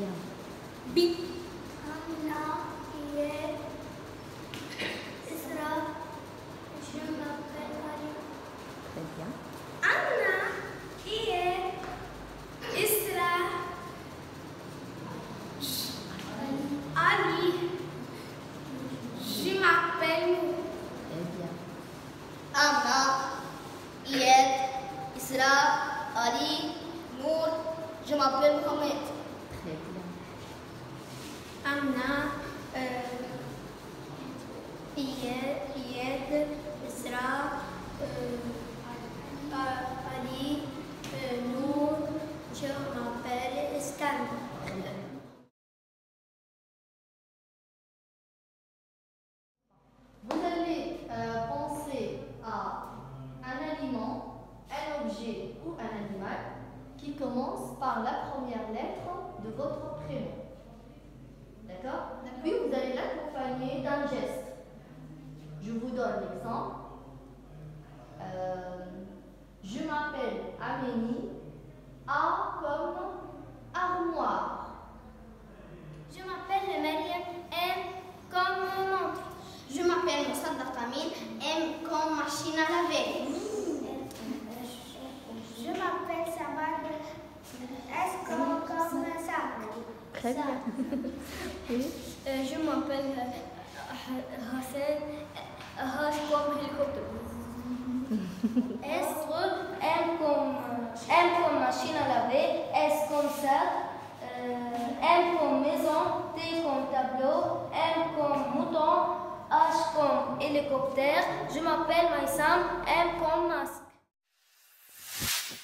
bien. B. Anna, Ied, Isra, je m'appelle Ali. Très bien. Anna, Ied, Isra, Ali, je m'appelle Nour. Très bien. Anna, Ied, Isra, Ali, Nour, je m'appelle Mohamed. Très bien. Anna, Ied, Isra, Ali, Nour, je m'appelle Stan. Vous allez penser à un aliment, un objet ou un animal qui commence par la première lettre de votre prénom. D'accord? Puis vous allez l'accompagner d'un geste. Je vous donne l'exemple. Je m'appelle Amélie. A comme armoire. Je m'appelle Mariam, M comme montre. Je m'appelle Moussad Tamil. M comme machine à laver. Je m'appelle Sabah, S comme sac. Très bien. Oui. Je m'appelle Hassan, H comme hélicoptère. M comme machine à laver. S comme sac. M comme maison. T comme tableau. M comme mouton. H comme hélicoptère. Je m'appelle Maïsam. M comme masque.